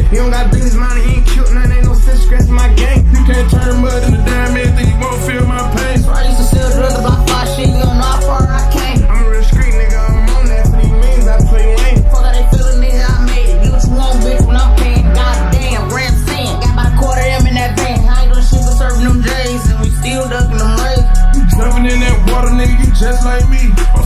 You don't got business money, you ain't cute, none, ain't no sense scratching my game. You can't turn mud into diamond, think you won't feel my pain. So I used to sell drugs about 5 shit, you don't know how far I came. I'm a real street nigga, I'm on that for these means, I play lame. Fuck how they feelin', nigga, I made it. You what you want, bitch, when I'm paying. Goddamn, grand sand. Got about a quarter M in that van. I ain't doing shit but serving them J's, and we still ducking them rays. You jumping in that water, nigga, you just like me.